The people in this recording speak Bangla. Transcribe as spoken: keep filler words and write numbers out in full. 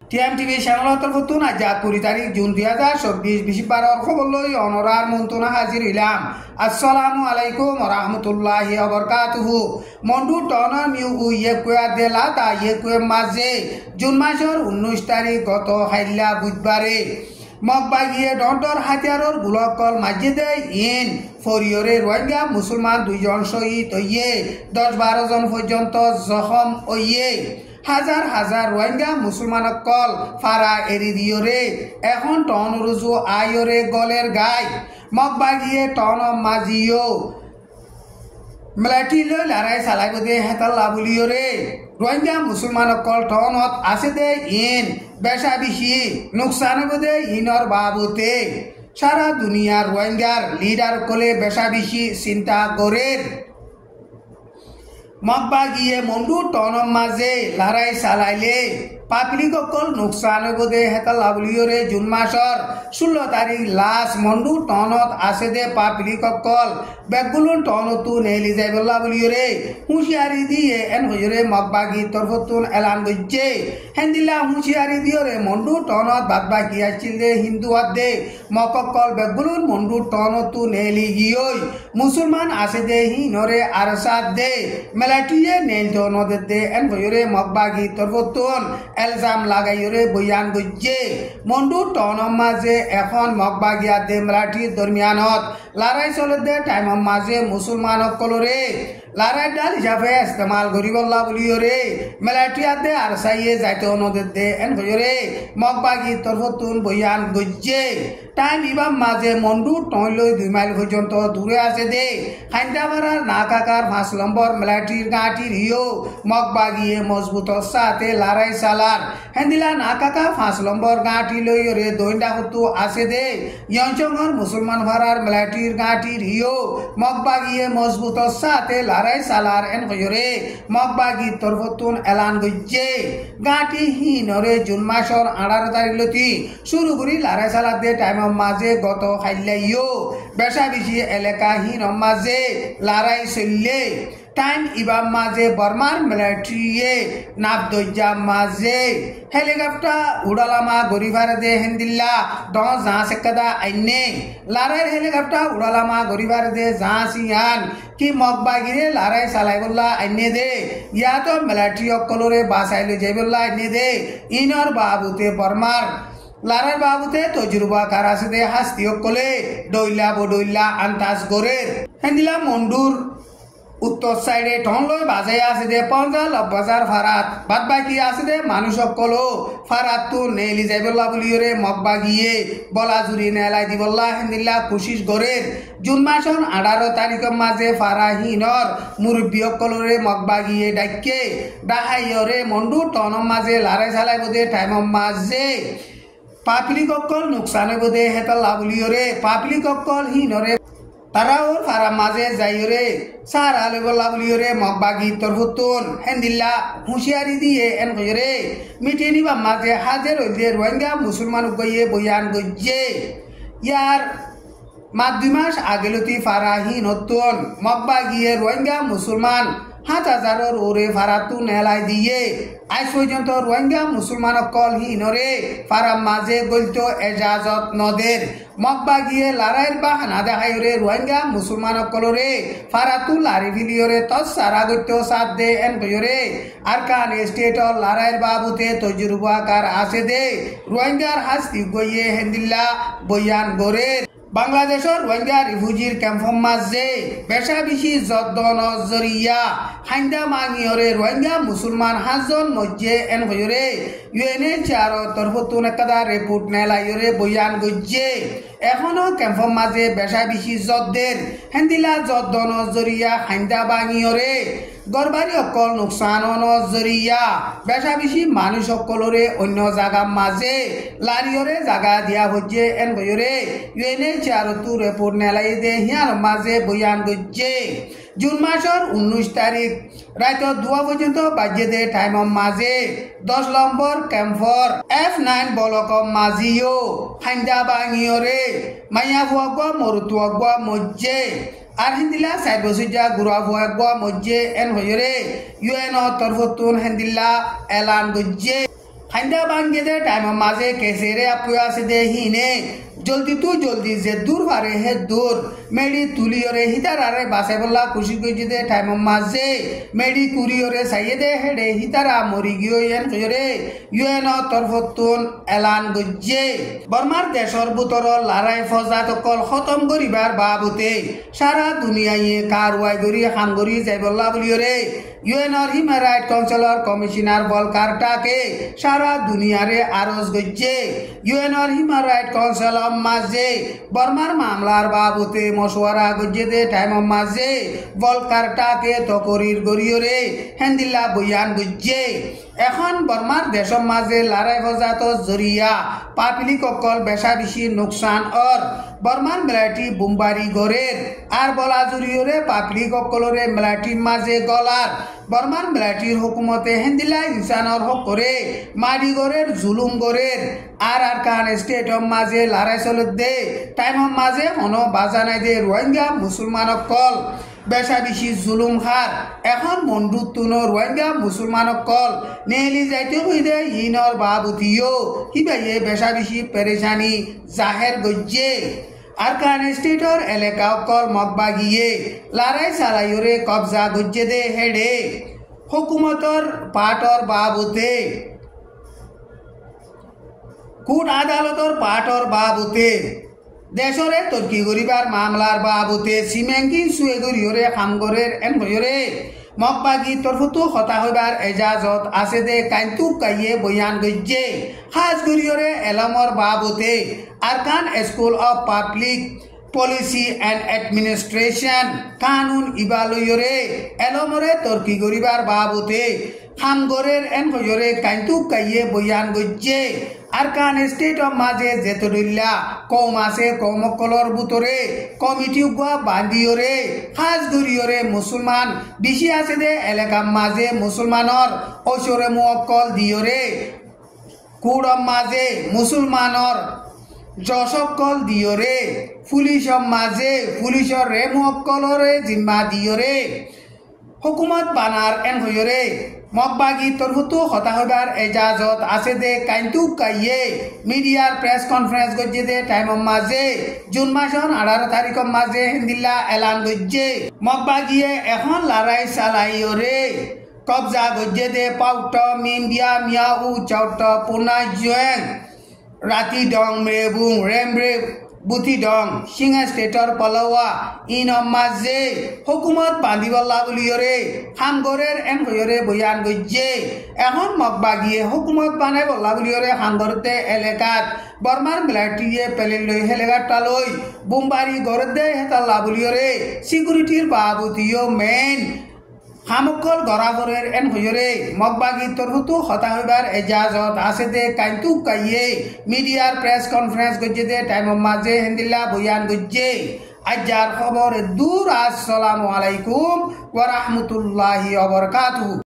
টিএমটিভি চ্যানেল তরফতুন আজ কুড়ি তারিখ জুন দুই হাজার চব্বিশ বৃহস্পতিবার খবর লই অনরার মন্ত্রণা হাজির হইলাম। আসসালামু আলাইকুম রহমতুল্লাহি ওয়াবারাকাতুহু। মন্ডু টনর মিউ ইয়ে কুয়া দেলা তা ইয়ে কুয়ে মাঝে জুন মাসের উনিশ তারিখ গত হাইলা বুধবারে মগবাগিয়ে ডন্টর হাতিয়ারর গুলকল মাঝে ইন ফরিয়রে রোহিঙ্গা মুসলমান দুইজন শহীদ হইয়ে দশ বারো জন পর্যন্ত জখম হইয়ে হাজার হাজার রোহিঙ্গা মুসলমান কল ফারা এরি দিয়রে এখন টন রুজু আয়রে গলের গায় মগবাগিয়ে টন মাজিও মেলাটিল লড়াই চালাই দে হেতাল্লা বুলিয়রে রোহিঙ্গা মুসলমান কল টনত আছে দে ইন বেশা বেশি নুকসান দে ইনর বাবুতে সারা দুনিয়ার রোহিঙ্গার লিডার কলে বেশা বেশি চিন্তা করে মগবাগিয়ে মন্ডু টনম মাঝে লড়াই চালাইলে পাবলিক অকল নুকসান দে হেতাল্লা বুলিয়রে জুন মাসর ষোলো তারিখ লাস্ট মন্ডু টনত আছে দে পাবলিক অকল বেগুলুন টনতু নেলি যাইবল্লা বুলিয়রে হুঁশিয়ারি দিয়ে এন হইরে মগবাগি তরফতুন এলান গজ্জে হেন্দিলা হুঁশিয়ারি দিয়রে মন্ডু টনত বাদ বাকি আছিল দে হিন্দু দে মককল বেগুলুন মন্ডু টনতু নেলি গিয়ই মুসলমান আছে দে হিনরে আরসাদ দে মেলাটিয়ে নেল টনত দে এন হইরে মগবাগি তরফতুন এলজাম লাগাইরে বয়ান গজ্জে মন্ডু টনম মাঝে এখন মগবাগিয়া দে মেলাটি দরমিয়ানত লড়াই চলে দে টাইম মাঝে মুসলমান কলরে লড়াই ডাল হিসাবে ইস্তেমাল করিবল্লা বুলিয়রে মেলাটিয়াতে আর সাইয়ে যাইতে নদে দে এন হইরে মগবাগি তরফতুন বয়ান গজ্জে টাইম ইবাম মাঝে মন্ডু টইলই দুই মাইল পর্যন্ত দূরে আছে দে খাইন্দাবাড়ার নাকাকার পাঁচ নম্বর মেলাটির গাঁটির হিও মগবাগিয়ে মজবুত সাথে লড়াই চালার হেন্দিলা নাকাকা পাঁচ নম্বর গাঁটি লইরে দৈন্ডা হতু আছে দে ইয়ঞ্চঙ্গর মুসলমান ভাড়ার মেলাটির গাঁটির হিও মগবাগিয়ে মজবুত সাথে লড়াই চালার এন হইরে মগবাগি তরফতুন এলান গজ্জে গাঁটি হিনরে জুন মাসর আঠারো তারিখ লতি শুরু করি লড়াই চালার দে টাইম মাঝে গত খাইলাইও বেশা বেশি এলাকা হিন মাঝে লড়াই চললে টাইম ইবাম মাঝে বর্মার মিলিটারিয়ে নাবদজ্জা মাঝে হেলিকপ্টার উড়ালামা গরিবার দে হেন্দিল্লা দশ জাহাজ একদা আইনে লড়াই হেলিকপ্টার উড়ালামা গরিবার দে জাহাজ ইয়ান কি মগবাগিরে লড়াই চালাই বললা আইনে দে ইয়াতো মিলিটারি অকলরে বাসাইলে যাই বললা আইনে দে ইনর বাবুতে বর্মার লড়াই বাবুতে তজুরবা কার আছে দে হাস্তি অকলে দইলা বডইলা আন্তাজ করে হেন্দিলা মন্ডুর উত্তর সাইডে টনলই বাজাই আছে দে পঞ্জাল বাজার ফারাত বাদ বাকি আছে দে মানুষ সকলো ফারাত তো নেলি যাইবল্লা বুলিয়রে মগবাগিয়ে বলা জুড়ি নেলাই দিবল্লা হেন্দিল্লা কোশিশ করে জুন মাসন আঠারো তারিখের মাঝে ফারাহিনর মুরব্বী সকলরে মগবাগিয়ে ডাকে ডাহাইয়রে মন্ডু টনম মাঝে লড়াই চালাই বোধে টাইমম মাঝে পাবলিক অকল নুকসান বোধে হেতাল্লা বুলিয়রে পাবলিক অকল হিনরে তারা ওর ফারা মাঝে যাইরে সার আলে বল্লা বুলিয়রে মগবাগি তরফতুন হেন্দিল্লা হুঁশিয়ারি দিয়ে এন কইরে মিটে নিবা মাঝে হাজার হইলে রোহিঙ্গা মুসলমান গইয়ে বয়ান গজ্জে ইয়ার মাস দুই মাস আগেলতি ফারাহি নতুন মগবাগিয়ে রোহিঙ্গা মুসলমান সাত হাজারের ওরে ফারাতু নেলাই দিয়ে আজ পর্যন্ত রোহিঙ্গা মুসলমান কল হিনরে ফারা মাঝে গলত এজাজত নদের মগবাগিয়ে লড়াইয়ের বাহানা দেখাইরে রোহিঙ্গা মুসলমান কলরে ফারাতু লারি ভিলিয়রে তৎ সারা গত্য সাত দে এন কইরে আর কান স্টেটর লড়াইয়ের বাবুতে তজুরবা কার আছে দে রোহিঙ্গার হাস্তি গইয়ে হেন্দিল্লা বয়ান গরে বাংলাদেশের রোহিঙ্গা রিফিউজির ক্যাম্প মাঝে বেশা বেশি যত্ন নজরিয়া হাইন্দা মাঙিয়রে রোহিঙ্গা মুসলমান হাজন মধ্যে এন হইরে ইউএনএইচআর তরফতুন একটা রিপোর্ট নেলাইরে বয়ান গজ্জে এখনো ক্যাম্প মাঝে বেশা বেশি যদ্দের হেন্দিলা যত্ন নজরিয়া হাইন্দা বাঙিয়রে গরবারি অকল নুকসান নজরিয়া বেশা বেশি মানুষ সকলরে অন্য জায়গা মাঝে লারিয়রে জায়গা দিয়া হচ্ছে এন হইরে ইউএনএইচআর তু রিপোর্ট নেলাই দে হিয়ার মাঝে বয়ান গজ্জে জুন মাসের উনিশ তারিখ রাত দুয়া পর্যন্ত বাজে দে টাইম মাঝে দশ নম্বর ক্যাম্পর এফ নাইন বলক মাঝিও হাইন্দা বাঙিয়রে মাইয়া ফুয়া মরুতুয়া মজ্জে আর হিন্দিলা সাইড বসিজা গুড়া ফুয়া মজ্জে এন হইরে ইউএন তরফতুন হিন্দিলা এলান গজ্জে খান্দা বাঙ্গে দে টাইম মাঝে কেসেরে আপুয়া আছে দে হিনে জলদি তু জলদি যে দূর পারে হে দূর মেডি তুলিয়রে হিতারারে বাসে বললা খুশি কইছে দে টাইম মাঝে মেডি কুরিয়রে সাইয়ে দে হেডে হিতারা মরি গিয়ে এন কইরে ইউএন তরফতুন এলান গজ্জে বর্মার দেশর বুতর লড়াই ফজাত কল খতম করিবার বাবুতে সারা দুনিয়ায় কারওয়াই করি হাম করি যাই বললা বলিয়রে ইউএনর হিউম্যান রাইট কাউন্সিলর কমিশনার বলকারটাকে সারা দুনিয়ারে আরজ গজ্জে ইউএনর হিউম্যান রাইট কাউন্সিলর মাঝে বর্মার মামলার বাবুতে মশওয়ারা গজ্জে দে টাইম মাঝে বলকারটাকে তকরির গরিয়রে হেন্দিল্লা বয়ান গজ্জে এখন বর্মার দেশর মাঝে লড়াই ফজাত জরিয়া পাপিলি ককল বেশা বেশি নোকসান অর বর্মার মেলাটি বুম্বারি গড়ের আর বলা জুরিয়রে পাপিলি ককলরে মেলাটি মাঝে গলার বর্মার মেলাটির হুকুমতে হেন্দিলা ইনসানর হক করে মারি গড়ের জুলুম গড়ের আর আর কান স্টেট মাঝে লড়াই চলে দে টাইম মাঝে হনো বাজানাই দে রোহিঙ্গা মুসলমান কল বেশা বেশি জুলুম হার এখন মন্ডু তুন রোহিঙ্গা মুসলমান কল নেলি যাইতে হইদে ইনর বাবুতিও হিবাইয়ে বেশা বেশি পেরেশানি জাহের গজ্জে আর কান স্টেটর এলাকা কল মগবাগিয়ে লড়াই চালাইরে কবজা গজ্জে দে হেডে হুকুমতর পাটর বাবুতে কোর্ট আদালতর পাটর বাবুতে দেশরে তর্কি করিবার মামলার বাবুতে সিমেঙ্কি সুয়ে গরিয়রে খামগরের এন গরিয়রে মগবাগি তরফতো হতা হইবার এজাজত আছে দে কাইন্তু কাইয়ে বয়ান গজ্জে হাজ গরিয়রে এলমর বাবুতে Arakan school of public policy and administration কানুন ইবালয়রে এলমরে তর্কি করিবার বাবুতে খামগরের এন গরিয়রে কাইন্তু কাইয়ে বয়ান গজ্জে আর কান স্টেট অফ মাঝে যেতদুল্লা কম আছে কমকলর বুতরে কমিটি গুয়া বান্দিয়রে হাজ গরিয়রে মুসলমান বেশি আছে দে এলাকা মাঝে মুসলমানর ঐশ্বরে মুঅক্কল দিয়রে কুড়ম মাঝে মুসলমানর যশকল দিয়রে পুলিশর মাঝে পুলিশর রে মুঅক্কলরে জিম্মা দিয়রে হুকুমত বানার এন হইরে মগবাগি তরফতো হতা হইবার এজাজত আছে দে কাইন্তু কাইয়ে মিডিয়ার প্রেস কনফারেন্স গজ্জে দে টাইম মাঝে জুন মাসন আঠারো তারিখ মাঝে হিন্দিল্লা এলান গজ্জে মগবাগিয়ে এখন লড়াই চালাইরে কবজা গজ্জে দে পাউট মিম্বিয়া মিয়া উ চাউট পুনা জুয়েং রাতি ডং মেবুং রেমরে বুথি ডং সিংহা স্টেটর পলওয়া ইন মাঝে হুকুমত বান্ধিবল্লা বলিয়রে হামগরের এন হইরে বয়ান গজ্জে এখন মগবাগিয়ে হুকুমত বানাই বল্লা বলিয়রে হামগরতে এলাকাত বর্মার মিলাটিয়ে পেলে লই হেলেগাটা লই বুম্বারি গরদে হেতাল্লা বলিয়রে সিকিউরিটির বাবুতিও মেন হামকল গরাগরের এন হইরে মগবাগি তরফতো হতা হইবার এজাজত আছে দে কাইন্তু কাইয়ে মিডিয়ার প্রেস কনফারেন্স গজ্জে দে টাইম মাঝে হেন্দিল্লা বয়ান গজ্জে আজার খবর দূর আসসালামু আলাইকুম ওয়া রাহমাতুল্লাহি ওয়া বারাকাতুহু।